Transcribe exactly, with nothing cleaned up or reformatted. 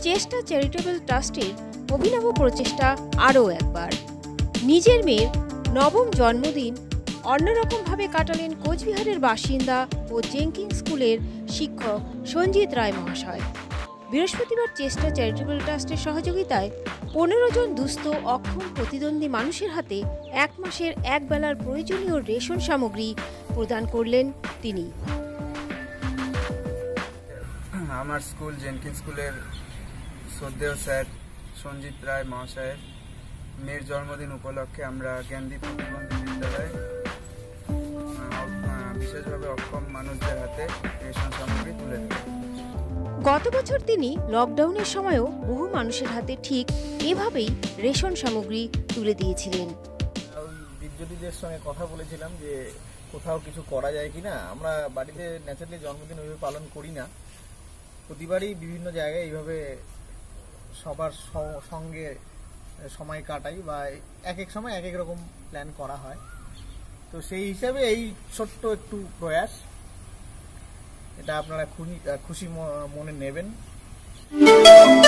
চেষ্টা চ্যারিটেবল ট্রাস্টের অভিনব প্রচেষ্টা আরও একবার। নিজের মেয়ের নবম জন্মদিন অন্যরকমভাবে কাটালেন কোচবিহারের বাসিন্দা ও জেঙ্কিন্স স্কুলের শিক্ষক সঞ্জিত রায় মহাশয়। বৃহস্পতিবার চেষ্টা চ্যারিটেবল ট্রাস্টের সহযোগিতায় পনেরো জন দুস্থ অক্ষম প্রতিদ্বন্দ্বী মানুষের হাতে এক মাসের এক বেলার প্রয়োজনীয় রেশন সামগ্রী প্রদান করলেন তিনি। আমার স্কুল জেঙ্কিন্স স্কুলের শ্রদ্ধেয় স্যার সঞ্জিত রায় মহাশয়ের মেয়ের জন্মদিন উপলক্ষে আমরা জ্ঞানদীপ প্রতিবন্ধী বিদ্যালয়ে বিশেষভাবে অক্ষম মানুষদের হাতে রেশন সামগ্রী তুলে দেন। গত বছর তিনি লকডাউনের সময়ও বহু মানুষের হাতে ঠিক এভাবেই রেশন সামগ্রী তুলে দিয়েছিলেন। বিদ্যুৎদের সঙ্গে কথা বলেছিলাম যে কোথাও কিছু করা যায় কিনা। আমরা বাড়িতে ন্যাচারালি জন্মদিন ওইভাবে পালন করি না, প্রতিবারই বিভিন্ন জায়গায় এইভাবে সবার সঙ্গে সময় কাটাই বা এক এক সময় এক এক রকম প্ল্যান করা হয়। তো সেই হিসাবে এই ছোট্ট একটু প্রয়াস, এটা আপনারা খুশি মনে নেবেন।